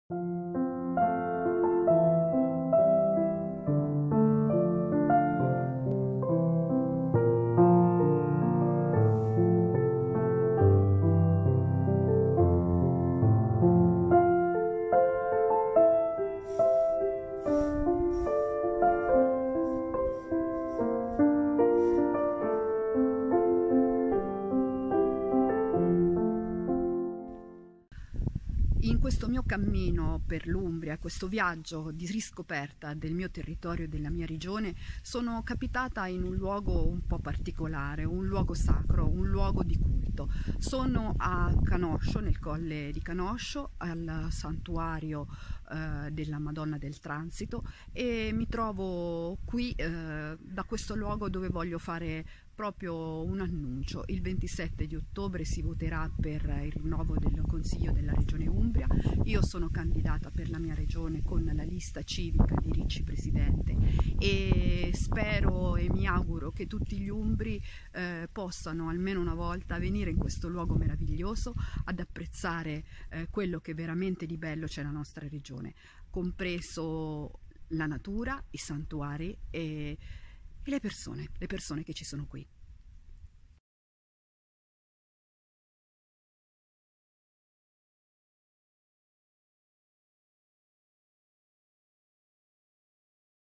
In questo mio cammino per l'Umbria, questo viaggio di riscoperta del mio territorio e della mia regione, sono capitata in un luogo un po' particolare, un luogo sacro, un luogo di culto. Sono a Canoscio, nel colle di Canoscio, al santuario della Madonna del Transito, e mi trovo qui da questo luogo dove voglio fare proprio un annuncio. Il 27 di ottobre si voterà per il rinnovo del Consiglio della Regione Umbria. Io sono candidata per la mia regione con la lista civica di Ricci Presidente, e spero e mi auguro che tutti gli umbri possano almeno una volta venire in questo luogo meraviglioso ad apprezzare quello che veramente di bello c'è nella nostra regione, compreso la natura, i santuari e le persone che ci sono qui.